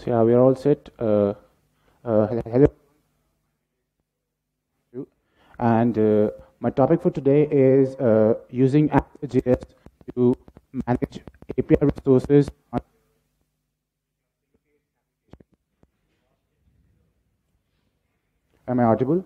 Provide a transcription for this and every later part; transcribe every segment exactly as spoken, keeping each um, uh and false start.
So yeah, we are all set. Uh, uh, hello, and uh, my topic for today is uh, using AngularJS to manage A P I resources. On Am I audible?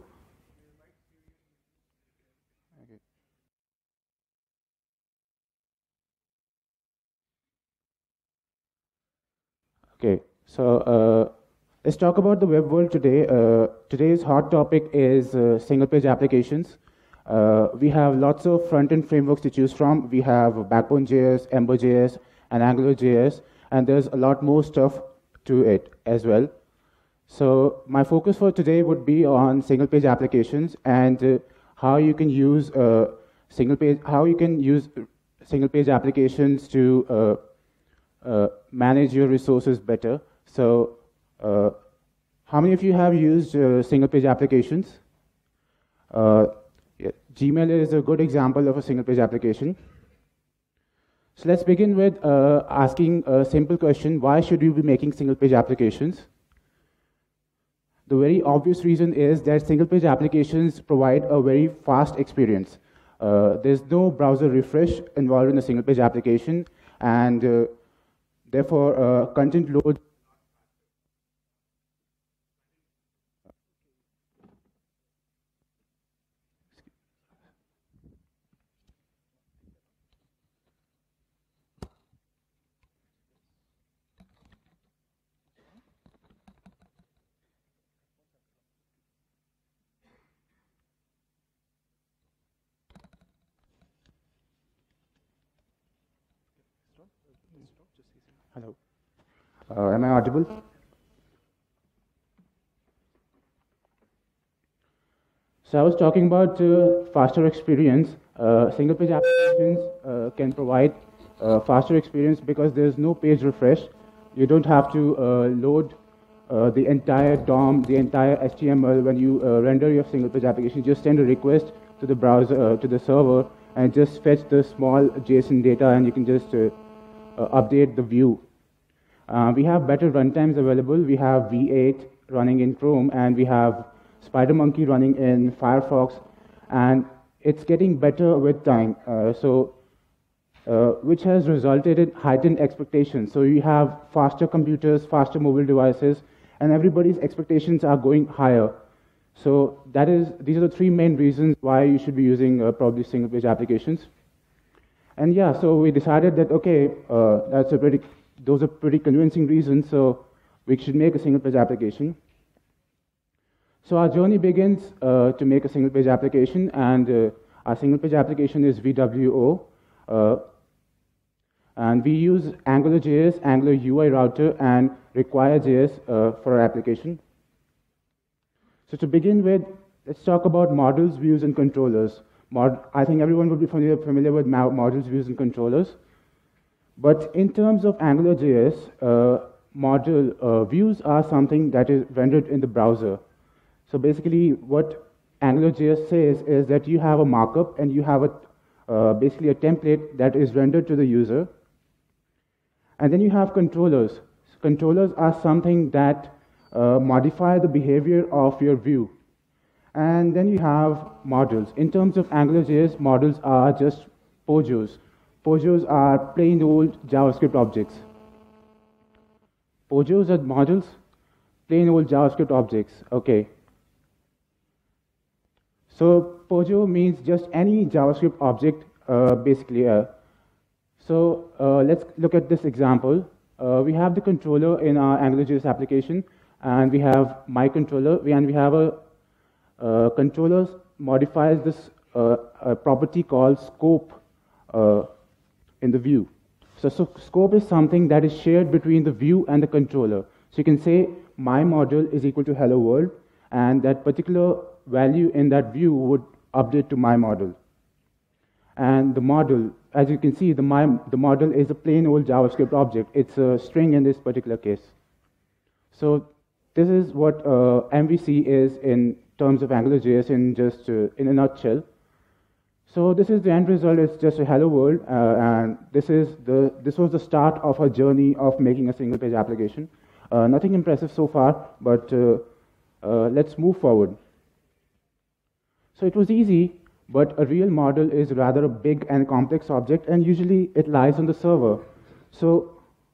Okay, so uh, let's talk about the web world today. Uh, today's hot topic is uh, single-page applications. Uh, we have lots of front-end frameworks to choose from. We have Backbone.js, Ember.js, and AngularJS, and there's a lot more stuff to it as well. So my focus for today would be on single-page applications and uh, how you can use uh, single-page, how you can use single-page applications to uh, uh, manage your resources better. So, uh, how many of you have used uh, single-page applications? Uh, yeah, Gmail is a good example of a single-page application. So let's begin with uh, asking a simple question: why should you be making single-page applications? The very obvious reason is that single-page applications provide a very fast experience. Uh, there's no browser refresh involved in a single-page application, and uh, therefore, uh, content load. Hello. Uh, am I audible? So I was talking about uh, faster experience. Uh, single-page applications uh, can provide uh, faster experience because there's no page refresh. You don't have to uh, load uh, the entire D O M, the entire H T M L when you uh, render your single-page application. You just send a request to the browser, uh, to the server, and just fetch the small JSON data, and you can just uh, uh, update the view. Uh, we have better runtimes available. We have V eight running in Chrome, and we have SpiderMonkey running in Firefox, and it's getting better with time. Uh, so, uh, which has resulted in heightened expectations. So you have faster computers, faster mobile devices, and everybody's expectations are going higher. So that is, these are the three main reasons why you should be using uh, probably single-page applications. And yeah, so we decided that okay, uh, that's a pretty, those are pretty convincing reasons. So we should make a single-page application. So our journey begins uh, to make a single-page application, and uh, our single-page application is V W O. Uh, and we use AngularJS, Angular U I router, and Require.js uh, for our application. So to begin with, let's talk about models, views, and controllers. Mod I think everyone would be familiar, familiar with models, views, and controllers. But in terms of AngularJS, uh, model uh, views are something that is rendered in the browser. So basically, what AngularJS says is that you have a markup and you have a, uh, basically a template that is rendered to the user. And then you have controllers. So controllers are something that uh, modify the behavior of your view. And then you have models. In terms of AngularJS, models are just POJOs. POJOs are plain old JavaScript objects. POJOs are models, plain old JavaScript objects. Okay. So POJO means just any JavaScript object, uh, basically. Uh, so uh, let's look at this example. Uh, we have the controller in our AngularJS application, and we have my controller, and we have a uh, controller modifies this uh, a property called scope uh, in the view. So, so scope is something that is shared between the view and the controller. So you can say my model is equal to hello world, and that particular value in that view would update to my model. And the model, as you can see, the, my, the model is a plain old JavaScript object. It's a string in this particular case. So this is what uh, M V C is in terms of AngularJS in just uh, in a nutshell. So this is the end result. It's just a hello world, uh, and this is the this was the start of our journey of making a single-page application. Uh, nothing impressive so far, but uh, uh, let's move forward. So it was easy, but a real model is rather a big and complex object, and usually it lies on the server. So,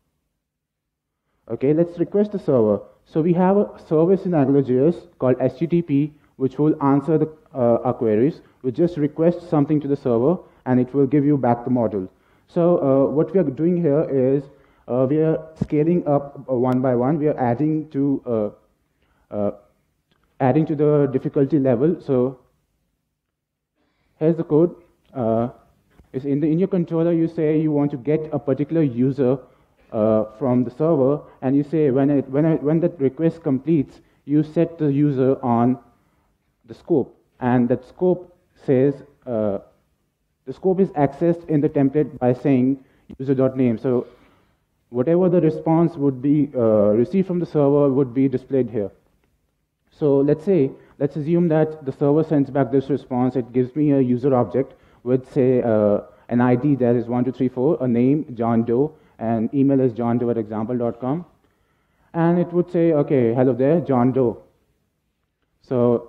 okay, let's request the server. So we have a service in AngularJS called H T T P, which will answer the, uh, our queries. We just request something to the server, and it will give you back the model. So uh, what we are doing here is uh, we are scaling up uh, one by one. We are adding to uh, uh, adding to the difficulty level. So here's the code. Uh, is in the in your controller, you say you want to get a particular user uh, from the server, and you say when it when it, when that request completes, you set the user on the scope, and that scope says uh, the scope is accessed in the template by saying user.name. So whatever the response would be uh, received from the server would be displayed here. So let's say, let's assume that the server sends back this response. It gives me a user object with, say, uh, an I D that is one two three four, a name, John Doe, and email is johndoe at example dot com. And it would say, okay, hello there, John Doe. So,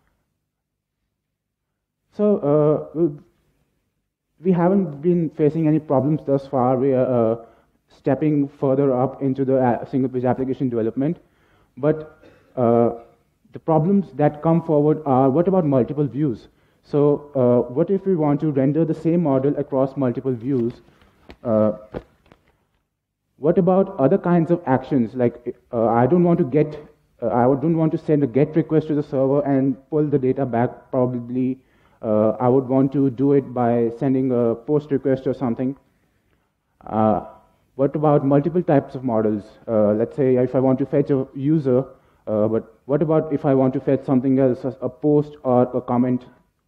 so uh, we haven't been facing any problems thus far. We are uh, stepping further up into the single-page application development. But uh, the problems that come forward are, what about multiple views? So uh, what if we want to render the same model across multiple views? Uh, what about other kinds of actions? Like uh, I don't want to get, uh, I don't want to send a GET request to the server and pull the data back. Probably uh, I would want to do it by sending a POST request or something. Uh, what about multiple types of models? Uh, let's say if I want to fetch a user, uh, but what about if I want to fetch something else, a post or a comment?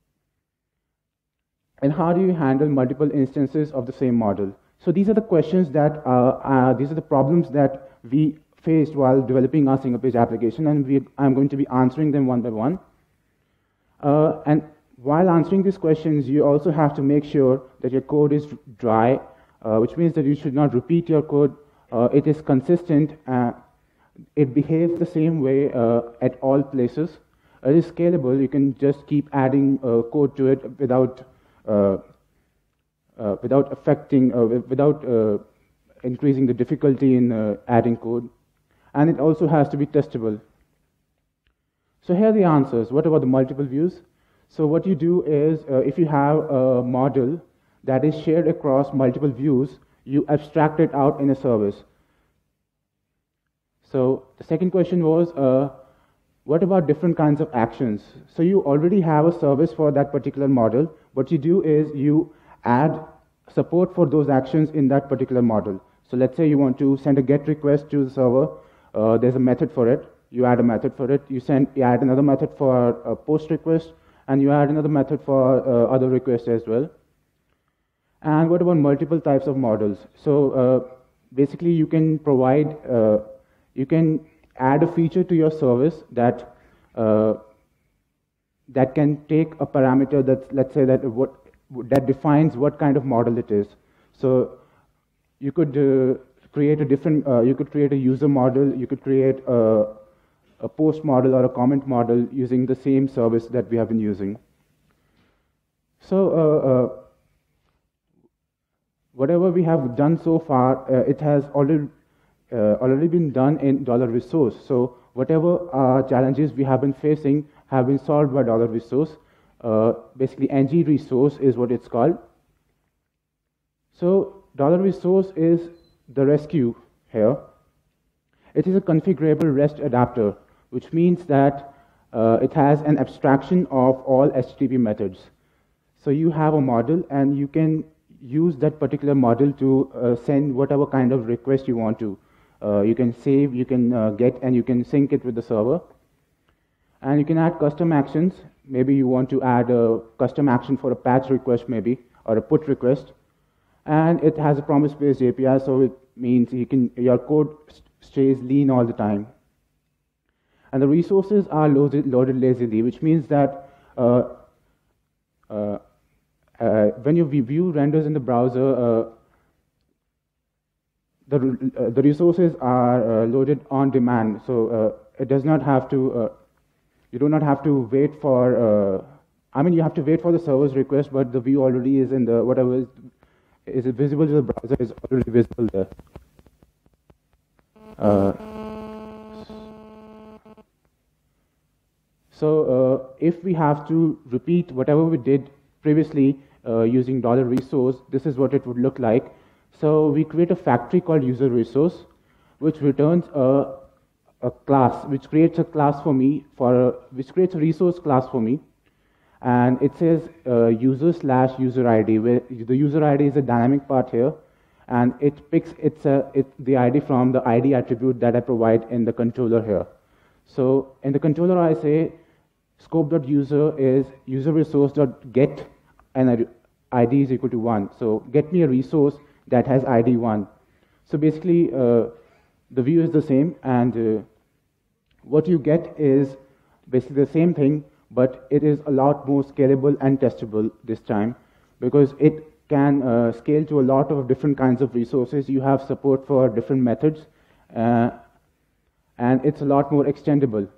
And how do you handle multiple instances of the same model? So these are the questions that, uh, uh, these are the problems that we faced while developing our single-page application, and we, I'm going to be answering them one by one. Uh, and while answering these questions, you also have to make sure that your code is dry, uh, which means that you should not repeat your code. Uh, it is consistent. Uh, it behaves the same way uh, at all places. It is scalable. You can just keep adding uh, code to it without uh, uh, without affecting, uh, without uh, increasing the difficulty in uh, adding code. And it also has to be testable. So here are the answers. What about the multiple views? So what you do is, uh, if you have a model that is shared across multiple views, you abstract it out in a service. So the second question was, uh, what about different kinds of actions? So you already have a service for that particular model. What you do is you add support for those actions in that particular model. So let's say you want to send a GET request to the server. Uh, there's a method for it. You add a method for it. You send, you add another method for a POST request, and you add another method for uh, other requests as well. And what about multiple types of models? So uh, basically, you can provide, uh, you can add a feature to your service that uh, that can take a parameter that's, let's say that what that defines what kind of model it is. So you could uh, create a different, uh, you could create a user model, you could create a, a post model or a comment model using the same service that we have been using. So uh, uh, whatever we have done so far, uh, it has already uh, already been done in $resource. So whatever uh, challenges we have been facing have been solved by $resource. Uh, basically, N G resource is what it's called. So $resource is the rescue here. It is a configurable REST adapter, which means that uh, it has an abstraction of all H T T P methods. So you have a model, and you can use that particular model to uh, send whatever kind of request you want to. Uh, you can save, you can uh, get, and you can sync it with the server. And you can add custom actions. Maybe you want to add a custom action for a patch request, maybe, or a put request. And it has a promise-based A P I, so it means you can, your code stays lean all the time. And the resources are loaded, loaded lazily, which means that uh, uh, uh, when you view renders in the browser, uh, the, uh, the resources are uh, loaded on demand, so uh, it does not have to, uh, you do not have to wait for, uh, I mean, you have to wait for the server's request, but the view already is in the, whatever is, is visible to the browser is already visible there. Uh, so uh, if we have to repeat whatever we did previously uh, using dollar resource, this is what it would look like. So we create a factory called user resource, which returns a, a class, which creates a class for me, for a, which creates a resource class for me. And it says uh, user slash user I D, where the user I D is a dynamic part here, and it picks its, uh, it, the I D from the I D attribute that I provide in the controller here. So in the controller, I say scope.user is user resource.get, and I D is equal to one. So get me a resource that has I D one. So basically, uh, the view is the same, and uh, what you get is basically the same thing, but it is a lot more scalable and testable this time, because it can uh, scale to a lot of different kinds of resources. You have support for different methods, uh, and it's a lot more extendable.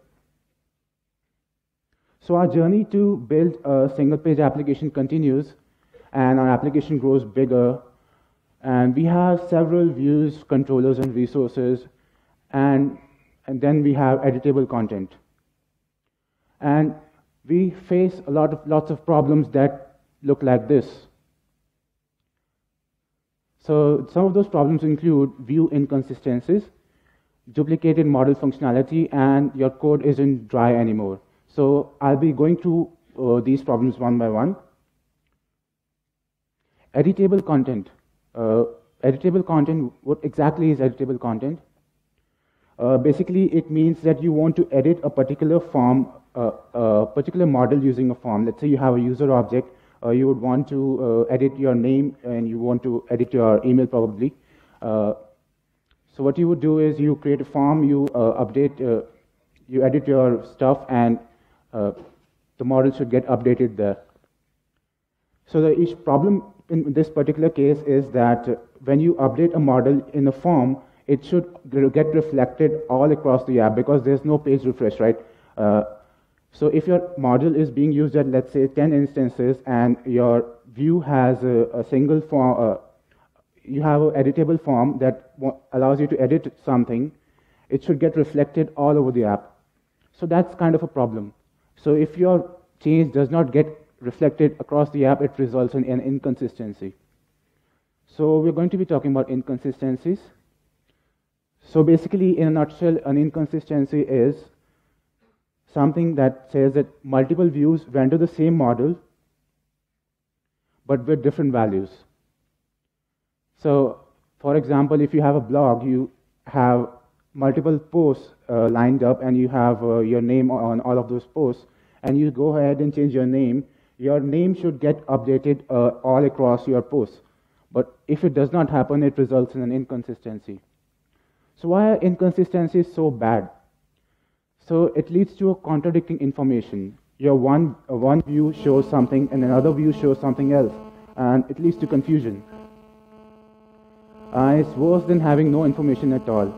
So our journey to build a single-page application continues, and our application grows bigger. And we have several views, controllers, and resources, and, and then we have editable content. And we face a lot of lots of problems that look like this. So some of those problems include view inconsistencies, duplicated model functionality, and your code isn't dry anymore. So I'll be going through uh, these problems one by one. Editable content. Uh, editable content, what exactly is editable content? Uh, basically, it means that you want to edit a particular form, uh, a particular model using a form. Let's say you have a user object, uh, you would want to uh, edit your name, and you want to edit your email probably. Uh, so what you would do is you create a form, you uh, update, uh, you edit your stuff, and uh, the model should get updated there. So the each problem in this particular case is that uh, when you update a model in a form, it should get reflected all across the app, because there's no page refresh, right? Uh, so if your model is being used at, let's say, ten instances, and your view has a, a single form, uh, you have an editable form that allows you to edit something, it should get reflected all over the app. So that's kind of a problem. So if your change does not get reflected across the app, it results in an inconsistency. So we're going to be talking about inconsistencies. So basically, in a nutshell, an inconsistency is something that says that multiple views render the same model, but with different values. So for example, if you have a blog, you have multiple posts uh, lined up, and you have uh, your name on all of those posts, and you go ahead and change your name, your name should get updated uh, all across your posts. But if it does not happen, it results in an inconsistency. So why are inconsistencies so bad? So it leads to a contradicting information. Your one, uh, one view shows something, and another view shows something else, and it leads to confusion. Uh, it's worse than having no information at all.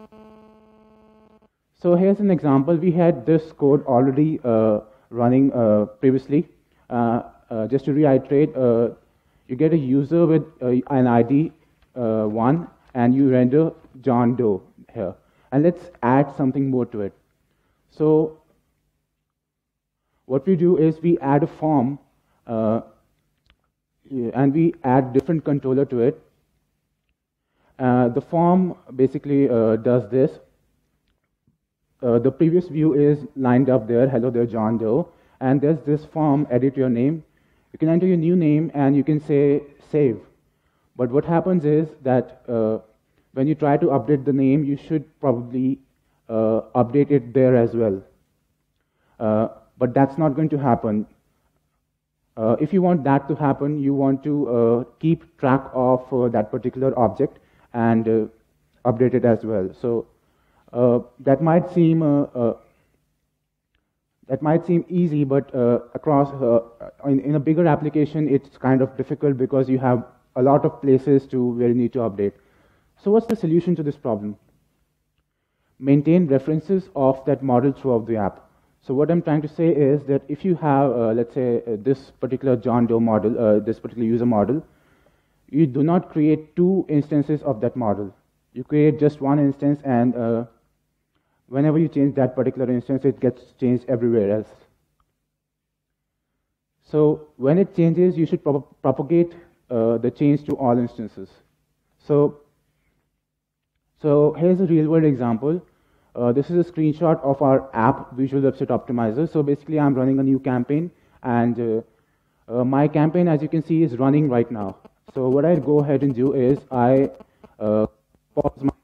So here's an example. We had this code already uh, running uh, previously. Uh, uh, just to reiterate, uh, you get a user with uh, an I D uh, one, and you render John Doe here. And let's add something more to it. So what we do is we add a form, uh, and we add different controller to it. Uh, the form basically uh, does this. Uh, the previous view is lined up there, hello there, John Doe. And there's this form, edit your name. You can enter your new name, and you can say save. But what happens is that uh, when you try to update the name, you should probably uh, update it there as well. Uh, but that's not going to happen. Uh, if you want that to happen, you want to uh, keep track of uh, that particular object and uh, update it as well. So uh, that might seem uh, uh, that might seem easy, but uh, across uh, in, in a bigger application, it's kind of difficult, because you have a lot of places to where you need to update. So what's the solution to this problem? Maintain references of that model throughout the app. So what I'm trying to say is that if you have, uh, let's say, uh, this particular John Doe model, uh, this particular user model, you do not create two instances of that model. You create just one instance, and uh, whenever you change that particular instance, it gets changed everywhere else. So when it changes, you should prop propagate uh, the change to all instances. So, so here's a real-world example. Uh, this is a screenshot of our app, Visual Website Optimizer. So basically, I'm running a new campaign, and uh, uh, my campaign, as you can see, is running right now. So what I go ahead and do is I uh, pause my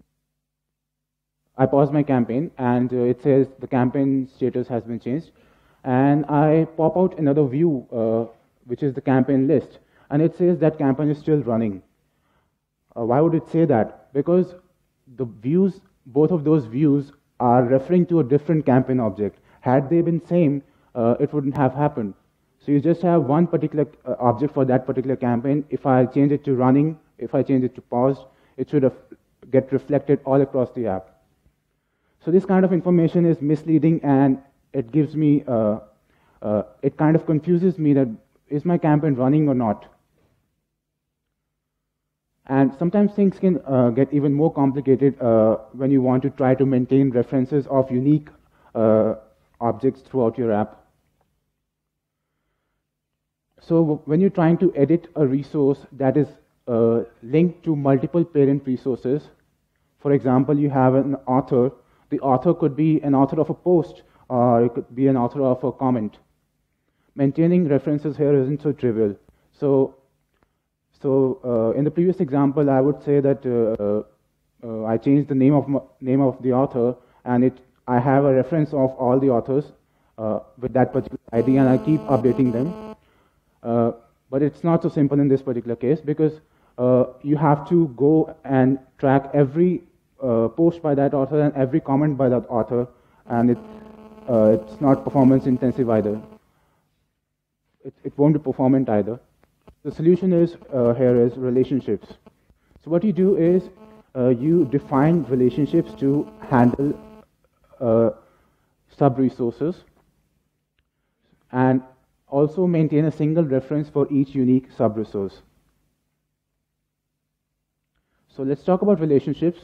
I pause my campaign, and uh, it says the campaign status has been changed. And I pop out another view, uh, which is the campaign list, and it says that campaign is still running. Uh, why would it say that? Because the views, both of those views are referring to a different campaign object. Had they been same, uh, it wouldn't have happened. So you just have one particular uh, object for that particular campaign. If I change it to running, if I change it to paused, it should have get reflected all across the app. So this kind of information is misleading, and it gives me, uh, uh, it kind of confuses me that is my campaign running or not. And sometimes things can uh, get even more complicated uh, when you want to try to maintain references of unique uh, objects throughout your app. So when you're trying to edit a resource that is uh, linked to multiple parent resources, for example, you have an author. The author could be an author of a post, or it could be an author of a comment. Maintaining references here isn't so trivial. So, so uh, in the previous example, I would say that uh, uh, I changed the name of my, name of the author, and it I have a reference of all the authors uh, with that particular I D, and I keep updating them. Uh, but it's not so simple in this particular case, because uh, you have to go and track every uh, post by that author and every comment by that author, and it, uh, it's not performance intensive either. It, it won't be performant either. The solution is uh, here is relationships. So what you do is uh, you define relationships to handle uh, sub-resources, and also maintain a single reference for each unique sub-resource. So let's talk about relationships.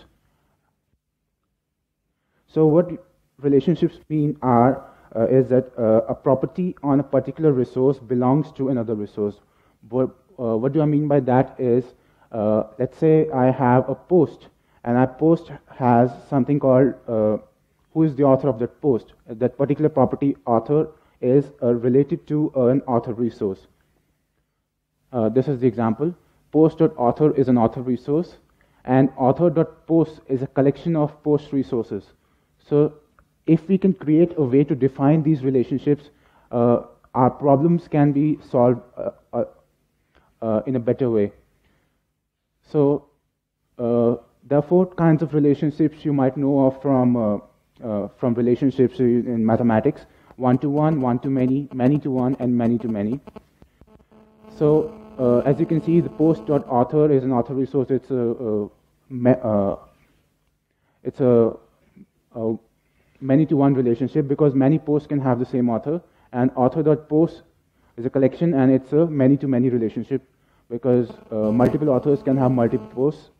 So what relationships mean are uh, is that uh, a property on a particular resource belongs to another resource. What, uh, what do I mean by that is, uh, let's say I have a post, and that post has something called uh, who is the author of that post. That particular property author is uh, related to uh, an author resource. Uh, this is the example. Post.author is an author resource, and author.post is a collection of post resources. So if we can create a way to define these relationships, uh, our problems can be solved uh, uh, uh, in a better way. So uh, there are four kinds of relationships you might know of from, uh, uh, from relationships in mathematics. One-to-one, one-to-many, many-to-one, and many-to-many. So uh, as you can see, the post.author is an author resource. It's a, a, uh, it's a, a many-to-one relationship, because many posts can have the same author, and author.post is a collection, and it's a many-to-many relationship, because uh, multiple authors can have multiple posts.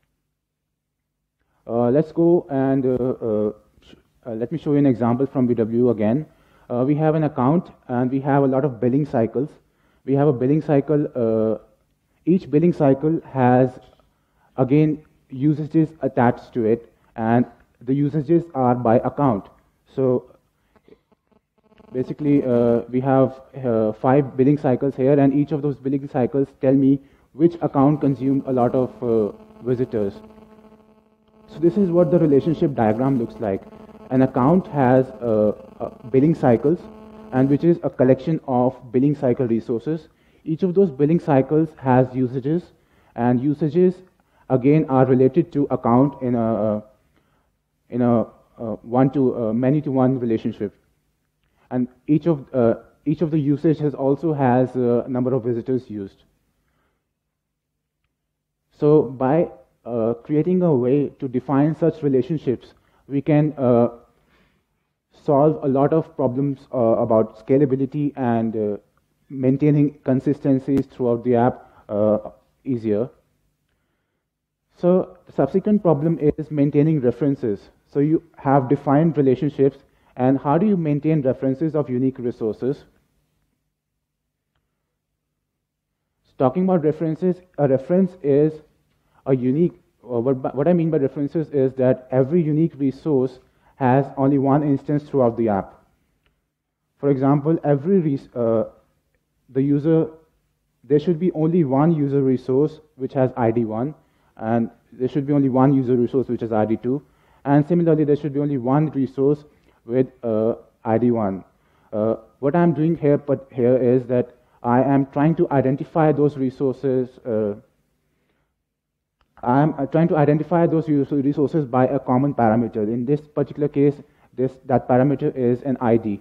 Uh, let's go and uh, uh, uh, let me show you an example from B W again. Uh, we have an account, and we have a lot of billing cycles. We have a billing cycle. Uh, each billing cycle has, again, usages attached to it, and the usages are by account. So basically, uh, we have uh, five billing cycles here, and each of those billing cycles tell me which account consumed a lot of uh, visitors. So this is what the relationship diagram looks like. An account has uh, uh, billing cycles, and which is a collection of billing cycle resources. Each of those billing cycles has usages, and usages again are related to account in a in a uh, one to uh, many to one relationship. And each of uh, each of the usages also has a number of visitors used. So by uh, creating a way to define such relationships, we can uh, solve a lot of problems uh, about scalability and uh, maintaining consistencies throughout the app uh, easier. So the subsequent problem is maintaining references. So you have defined relationships, and how do you maintain references of unique resources? So talking about references, a reference is a unique, uh, what, what I mean by references is that every unique resource has only one instance throughout the app. For example, every res uh, the user, there should be only one user resource which has I D one, and there should be only one user resource which has I D two, and similarly there should be only one resource with uh, I D one. Uh, what I'm doing here, but here is that I am trying to identify those resources. Uh, I'm uh, trying to identify those resources by a common parameter. In this particular case, this that parameter is an I D.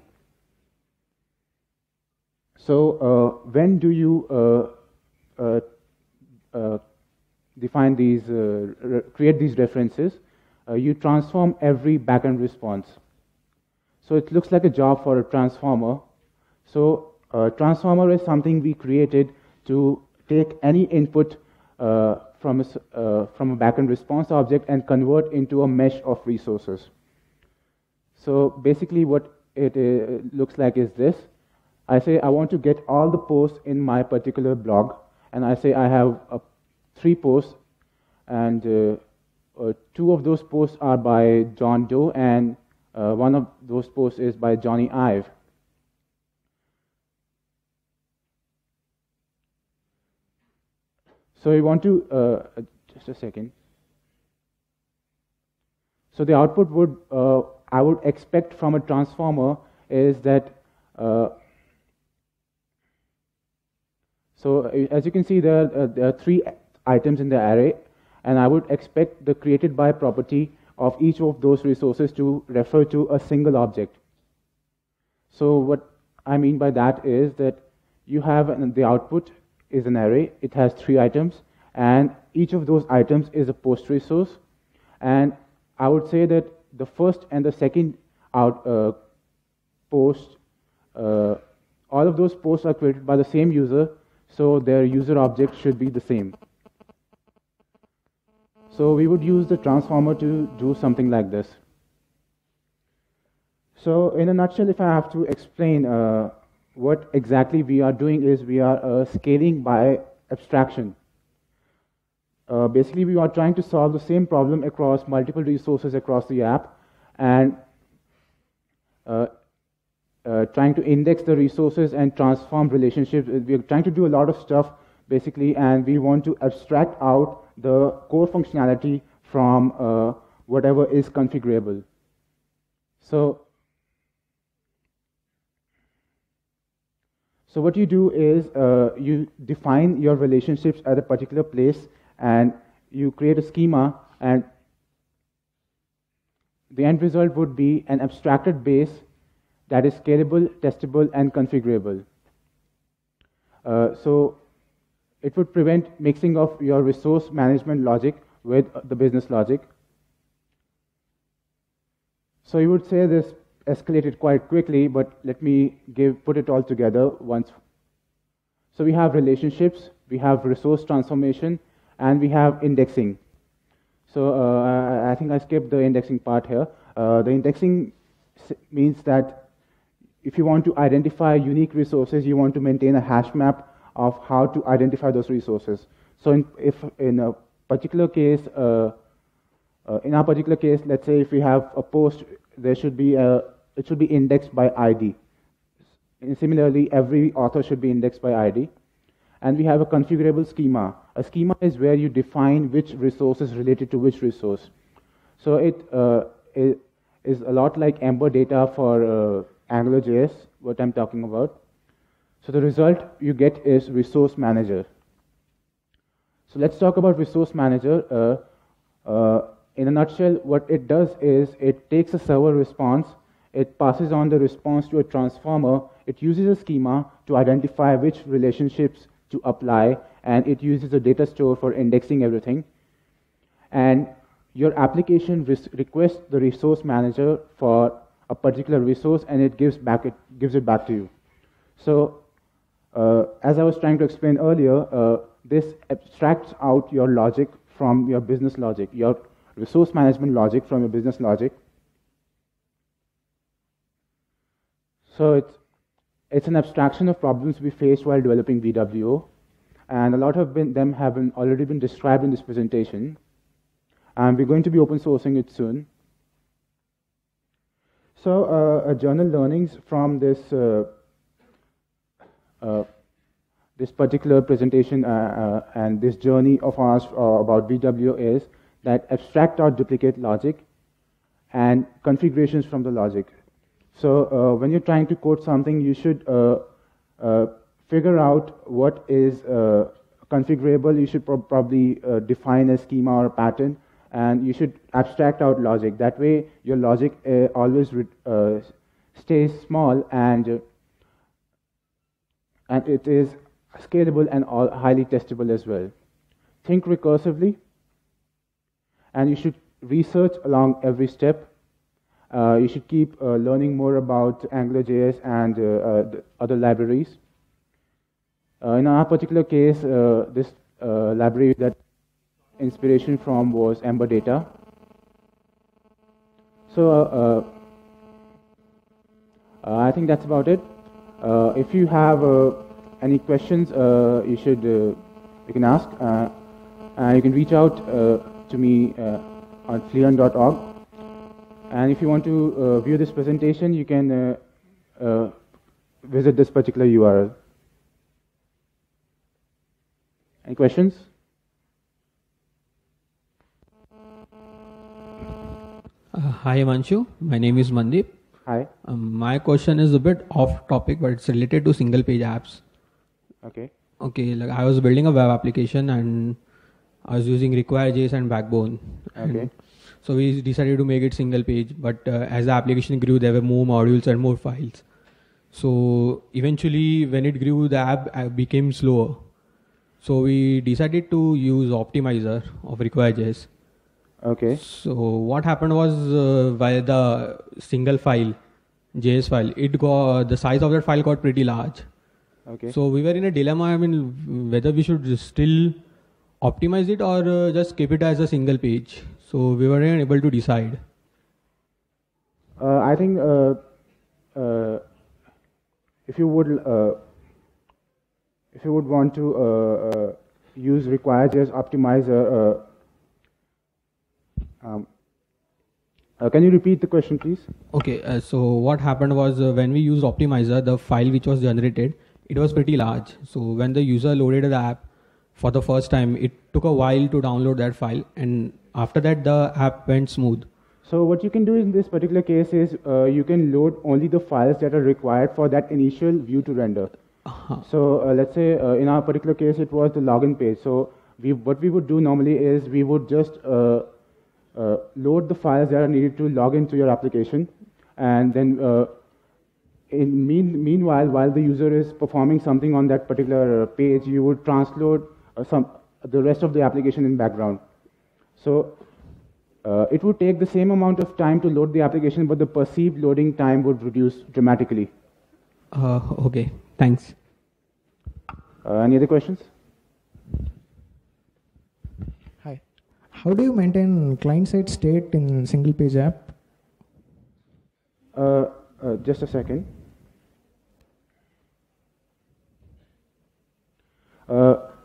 So uh, when do you uh, uh, uh, define these, uh, create these references? Uh, you transform every backend response. So it looks like a job for a transformer. So a transformer is something we created to take any input uh, from, a, uh, from a backend response object and convert into a mesh of resources. So basically what it uh, looks like is this. I say I want to get all the posts in my particular blog, and I say I have uh, three posts, and uh, uh, two of those posts are by John Doe, and uh, one of those posts is by Johnny Ive. So we want to, uh, just a second. So the output would, uh, I would expect from a transformer is that, uh, so as you can see there, uh, there are three items in the array, and I would expect the created by property of each of those resources to refer to a single object. So what I mean by that is that you have an, the output is an array. It has three items, and each of those items is a post resource. And I would say that the first and the second out uh, post, uh, all of those posts are created by the same user, so their user object should be the same. So we would use the transformer to do something like this. So in a nutshell, if I have to explain uh, what exactly we are doing is we are uh, scaling by abstraction. Uh, basically, we are trying to solve the same problem across multiple resources across the app, and uh, uh, trying to index the resources and transform relationships. We're trying to do a lot of stuff, basically, and we want to abstract out the core functionality from uh, whatever is configurable. So, so what you do is uh, you define your relationships at a particular place, and you create a schema, and the end result would be an abstracted base that is scalable, testable, and configurable. Uh, so it would prevent mixing of your resource management logic with the business logic. So you would say this escalated quite quickly, but let me give put it all together once. So we have relationships, we have resource transformation, and we have indexing. So uh, I think I skipped the indexing part here. Uh, the indexing means that if you want to identify unique resources, you want to maintain a hash map of how to identify those resources. So in, if in a particular case, uh, uh, in our particular case, let's say if we have a post, there should be a, it should be indexed by I D. And similarly, every author should be indexed by I D. And we have a configurable schema. A schema is where you define which resource is related to which resource. So it, uh, it is a lot like Ember data for uh, AngularJS, what I'm talking about. So the result you get is resource manager. So let's talk about resource manager. Uh, uh, in a nutshell, what it does is it takes a server response, it passes on the response to a transformer, it uses a schema to identify which relationships to apply, and it uses a data store for indexing everything. and your application requests the resource manager for a particular resource, and it gives back it gives it back to you. So, uh, as I was trying to explain earlier, uh, this abstracts out your logic from your business logic, your resource management logic from your business logic. So it's it's an abstraction of problems we faced while developing V W O, and a lot of been, them have been already been described in this presentation. And we're going to be open sourcing it soon. So, uh, a journal learnings from this uh, uh, this particular presentation uh, uh, and this journey of ours uh, about V W O is that abstract out duplicate logic and configurations from the logic. So, uh, when you're trying to code something, you should uh, uh, figure out what is uh, configurable. You should pro probably uh, define a schema or a pattern, and you should abstract out logic. That way, your logic uh, always uh, stays small, and uh, and it is scalable and all highly testable as well. Think recursively, and you should research along every step. Uh, you should keep uh, learning more about AngularJS and uh, uh, the other libraries. Uh, in our particular case, uh, this uh, library that inspiration from was Ember Data. So uh, uh, I think that's about it. Uh, if you have uh, any questions, uh, you should uh, you can ask. Uh, and you can reach out uh, to me uh, on fleon dot org. And if you want to uh, view this presentation, you can uh, uh, visit this particular U R L. Any questions? Uh, hi, Himanshu. My name is Mandeep. Hi. Um, my question is a bit off topic, but it's related to single page apps. Okay. Okay, like I was building a web application and I was using require.js and Backbone. Okay. And so we decided to make it single page, but uh, as the application grew, there were more modules and more files. So eventually, when it grew, the app became slower. So we decided to use optimizer of require.js. Okay. So what happened was uh, via the single file, J S file, it got the size of that file got pretty large. Okay. So we were in a dilemma. I mean, whether we should still optimize it or uh, just keep it as a single page. So we weren't able to decide. Uh, I think uh, uh, if you would uh, if you would want to uh, uh, use require.js optimizer. Uh, Um, uh, can you repeat the question, please? Okay, uh, so what happened was uh, when we used optimizer, the file which was generated, it was pretty large. So when the user loaded the app for the first time, it took a while to download that file, and after that the app went smooth. So what you can do in this particular case is uh, you can load only the files that are required for that initial view to render. Uh-huh. So uh, let's say uh, in our particular case it was the login page. So we what we would do normally is we would just uh, Uh, load the files that are needed to log into your application, and then uh, in mean, meanwhile, while the user is performing something on that particular uh, page, you would transload uh, some the rest of the application in background. So uh, it would take the same amount of time to load the application, but the perceived loading time would reduce dramatically. Uh, okay, thanks. Uh, any other questions? How do you maintain client-side state in single-page app? Uh, uh, just a second. Uh,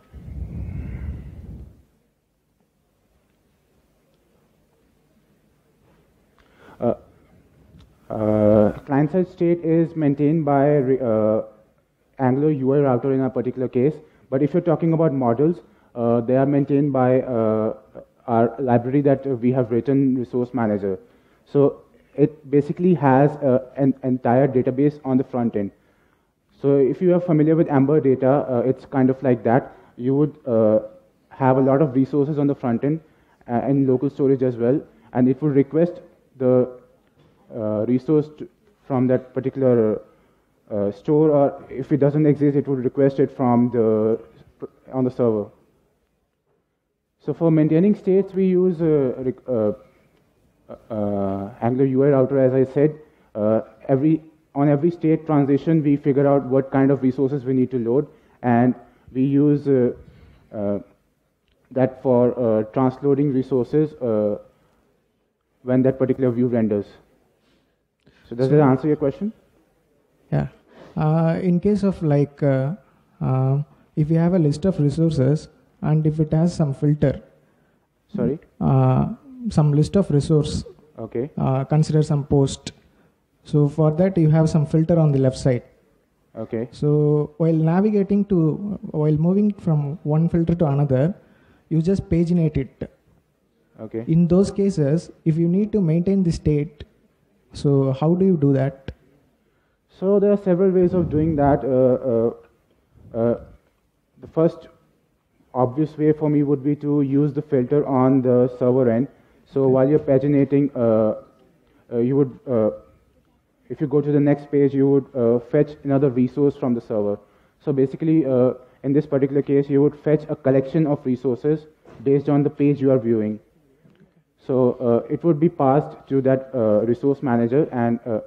uh, uh, client-side state is maintained by uh, Angular U I router in a particular case, but if you're talking about models, uh, they are maintained by uh, our library that we have written, Resource Manager. So it basically has uh, an entire database on the front end. So if you are familiar with Ember Data, uh, it's kind of like that. You would uh, have a lot of resources on the front end uh, and local storage as well, and it would request the uh, resource to, from that particular uh, store, or if it doesn't exist, it would request it from the on the server. So for maintaining states, we use uh, uh, uh, Angular U I router, as I said. Uh, every on every state transition, we figure out what kind of resources we need to load, and we use uh, uh, that for uh, transloading resources uh, when that particular view renders. So does So- that answer your question? Yeah. Uh, in case of like, uh, uh, if you have a list of resources and if it has some filter, Sorry? uh, some list of resource, Okay. uh, consider some post. So for that you have some filter on the left side. Okay. So while navigating to, while moving from one filter to another, you just paginate it. Okay. In those cases, if you need to maintain the state, so how do you do that? So there are several ways of doing that. Uh, uh, uh, the first obvious way for me would be to use the filter on the server end. So while you're paginating, uh, uh, you would, uh, if you go to the next page, you would uh, fetch another resource from the server. So basically, uh, in this particular case, you would fetch a collection of resources based on the page you are viewing. So uh, it would be passed to that uh, resource manager, and uh,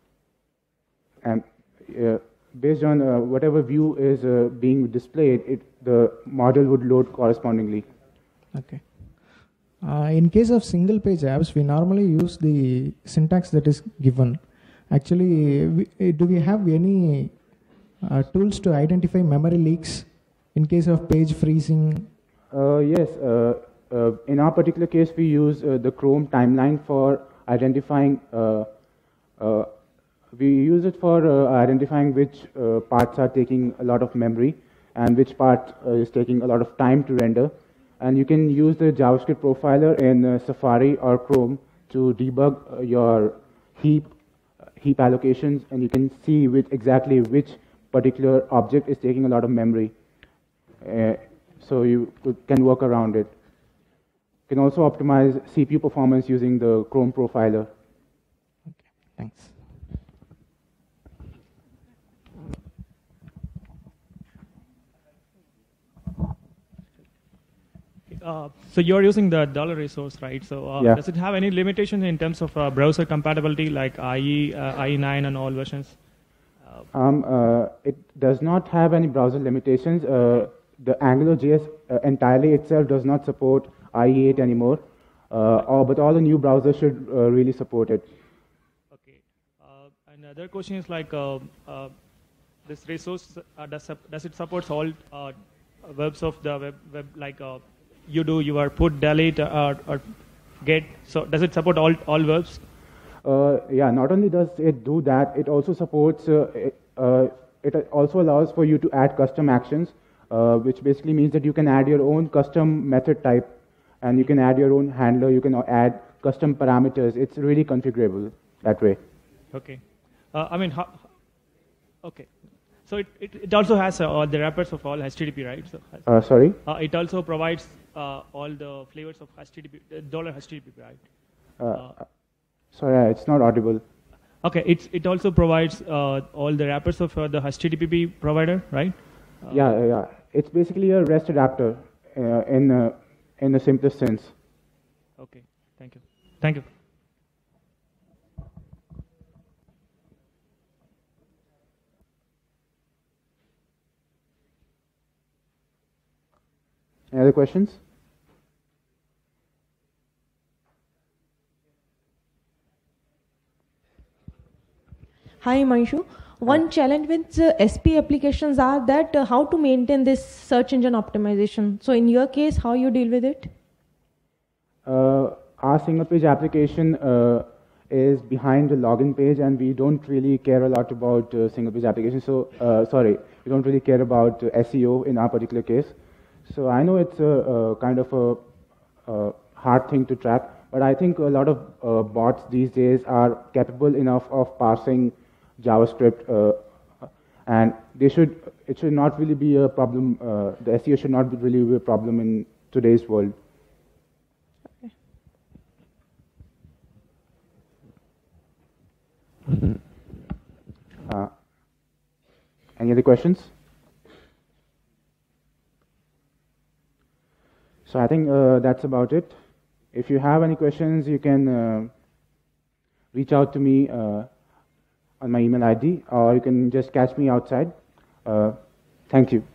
and uh, based on uh, whatever view is uh, being displayed, it, the model would load correspondingly. Okay. Uh, in case of single page apps, we normally use the syntax that is given. Actually, we, do we have any uh, tools to identify memory leaks in case of page freezing? Uh, yes, uh, uh, in our particular case, we use uh, the Chrome timeline for identifying. Uh, uh, we use it for uh, identifying which uh, parts are taking a lot of memory and which part uh, is taking a lot of time to render. And you can use the JavaScript profiler in uh, Safari or Chrome to debug uh, your heap heap allocations, and you can see which exactly which particular object is taking a lot of memory. Uh, so you could, can work around it. You can also optimize C P U performance using the Chrome profiler. Okay, thanks. Uh, so you're using the dollar resource, right? So uh, Yeah. does it have any limitations in terms of uh, browser compatibility, like I E, uh, I E nine, and all versions? Um, uh, it does not have any browser limitations. Uh, the AngularJS uh, entirely itself does not support I E eight anymore, uh, or, but all the new browsers should uh, really support it. Okay. Uh, another question is like, uh, uh, this resource, uh, does, sup- does it support all uh, verbs of the web, web like uh, you do your put, delete, uh, or get? So does it support all, all verbs? Uh, yeah, not only does it do that, it also supports, uh, it, uh, it also allows for you to add custom actions, uh, which basically means that you can add your own custom method type, and you can add your own handler, you can add custom parameters. It's really configurable that way. Okay. Uh, I mean, how, okay. So it, it, it also has uh, all the wrappers of all H T T P, right? So Uh, sorry? uh, it also provides uh, all the flavors of H T T P, uh, dollar H T T P, right? Uh, sorry, it's not audible. Okay, it's, it also provides uh, all the wrappers of uh, the H T T P provider, right? Uh, Yeah, uh, yeah. It's basically a REST adapter uh, in, uh, in the simplest sense. Okay, thank you. Thank you. Any other questions? Hi, Manshu. One challenge with uh, S P applications are that uh, how to maintain this search engine optimization. So in your case, how you deal with it? Uh, our single page application uh, is behind the login page, and we don't really care a lot about uh, single page applications. So, uh, sorry, we don't really care about uh, S E O in our particular case. So I know it's a, a kind of a, a hard thing to track, but I think a lot of uh, bots these days are capable enough of parsing JavaScript, uh, and they should. It should not really be a problem. Uh, the S E O should not be really be a problem in today's world. Uh, any other questions? So I think uh, that's about it. If you have any questions, you can uh, reach out to me uh, on my email I D, or you can just catch me outside. Uh, thank you.